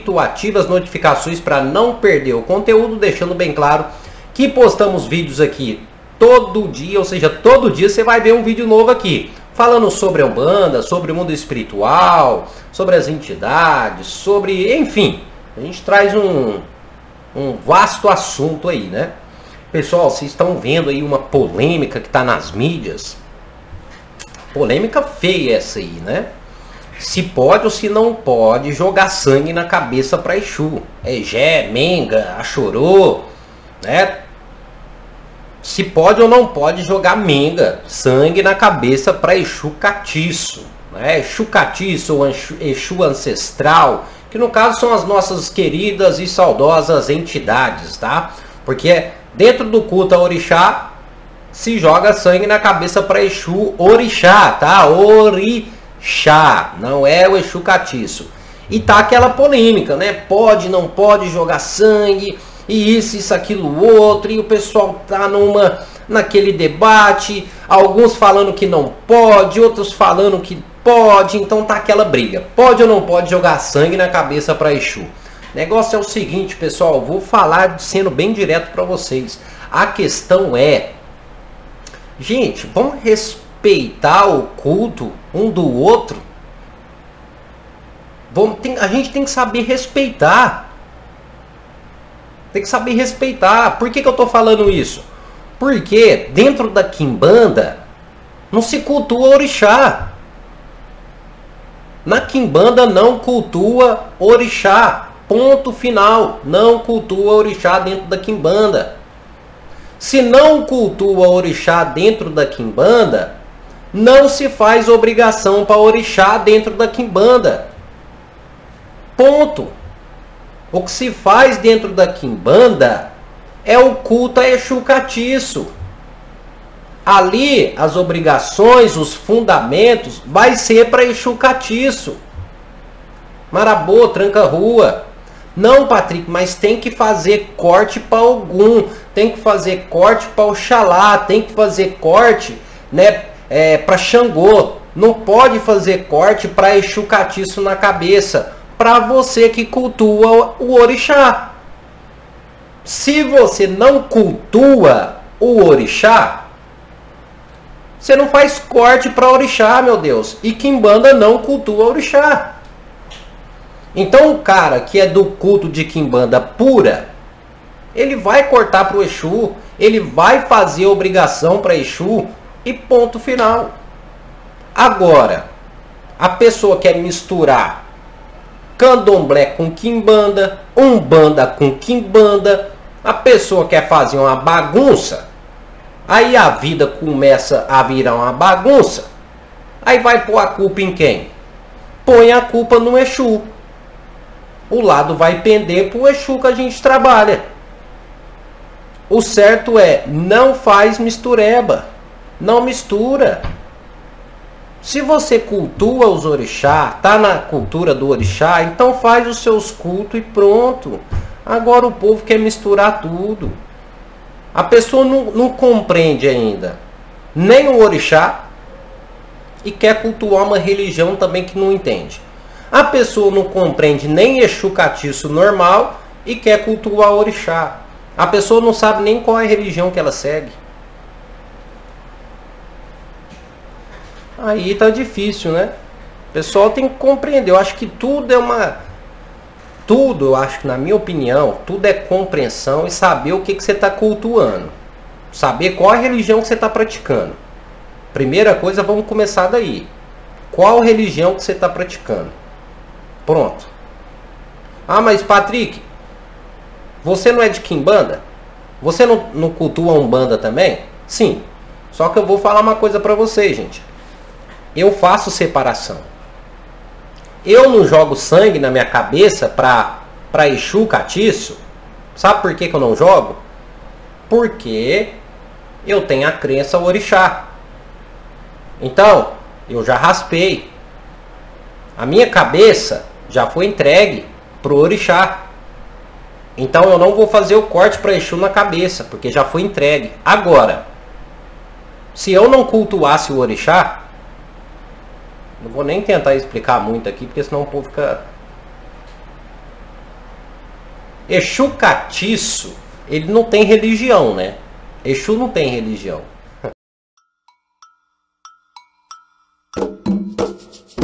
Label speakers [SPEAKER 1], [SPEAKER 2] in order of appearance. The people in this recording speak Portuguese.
[SPEAKER 1] inscrito, ative as notificações para não perder o conteúdo, deixando bem claro que postamos vídeos aqui todo dia, ou seja, todo dia você vai ver um vídeo novo aqui, falando sobre a Umbanda, sobre o mundo espiritual, sobre as entidades, sobre, enfim, a gente traz um vasto assunto aí, né? Pessoal, vocês estão vendo aí uma polêmica que está nas mídias, polêmica feia essa aí, né? Se pode ou se não pode jogar sangue na cabeça para Exu, Egé, Menga, Axorô, né? Se pode ou não pode jogar menga, sangue na cabeça para Exu catiço, né? Exu catiço ou Exu ancestral, que no caso são as nossas queridas e saudosas entidades, tá? Porque dentro do culto a orixá se joga sangue na cabeça para Exu orixá, tá? Orixá, não é o Exu catiço. E tá aquela polêmica, né? Pode, não pode jogar sangue, e isso, aquilo, outro, e o pessoal tá naquele debate, alguns falando que não pode, outros falando que pode, então tá aquela briga. Pode ou não pode jogar sangue na cabeça para Exu? O negócio é o seguinte, pessoal, vou falar sendo bem direto para vocês. A questão é, gente, vamos respeitar o culto um do outro? A gente tem que saber respeitar. Tem que saber respeitar. Por que eu tô falando isso? Porque dentro da Quimbanda não se cultua orixá. Na Quimbanda não cultua orixá. Ponto final. Não cultua orixá dentro da Quimbanda. Se não cultua orixá dentro da Quimbanda, não se faz obrigação para orixá dentro da Quimbanda. Ponto. O que se faz dentro da Quimbanda é o culto a Exu catiço. Ali as obrigações, os fundamentos vai ser para Exu catiço. Marabô, tranca-rua. Não, Patrick, mas tem que fazer corte para algum, tem que fazer corte para Oxalá, tem que fazer corte, né, para Xangô. Não pode fazer corte para Exu catiço na cabeça. Para você que cultua o orixá. Se você não cultua o orixá, você não faz corte para orixá, meu Deus. E Quimbanda não cultua orixá. Então o cara que é do culto de Quimbanda pura, ele vai cortar para o Exu, ele vai fazer obrigação para Exu e ponto final. Agora, a pessoa quer misturar Candomblé com Quimbanda, Umbanda com Quimbanda, a pessoa quer fazer uma bagunça, aí a vida começa a virar uma bagunça, aí vai pôr a culpa em quem? Põe a culpa no Exu. O lado vai pender para o Exu que a gente trabalha. O certo é, não faz mistureba, não mistura. Se você cultua os orixá, tá na cultura do orixá, então faz os seus cultos e pronto. Agora o povo quer misturar tudo. A pessoa não compreende ainda nem o orixá e quer cultuar uma religião também que não entende. A pessoa não compreende nem Exu catiço normal e quer cultuar o orixá. A pessoa não sabe nem qual é a religião que ela segue. Aí tá difícil, né? O pessoal tem que compreender. Eu acho que tudo é tudo, eu acho que na minha opinião, tudo é compreensão e saber o que você está cultuando. Saber qual a religião que você está praticando. Primeira coisa, vamos começar daí. Qual religião que você está praticando? Pronto. Ah, mas Patrick, você não é de Quimbanda? Você não cultua Umbanda também? Sim. Só que eu vou falar uma coisa para vocês, gente. Eu faço separação. Eu não jogo sangue na minha cabeça para Exu catiço. Sabe por que eu não jogo? Porque eu tenho a crença ao orixá. Então, eu já raspei. A minha cabeça já foi entregue pro orixá. Então eu não vou fazer o corte para Exu na cabeça, porque já foi entregue. Agora, se eu não cultuasse o orixá, não vou nem tentar explicar muito aqui, porque senão o povo fica... Exu catiço, ele não tem religião, né? Exu não tem religião.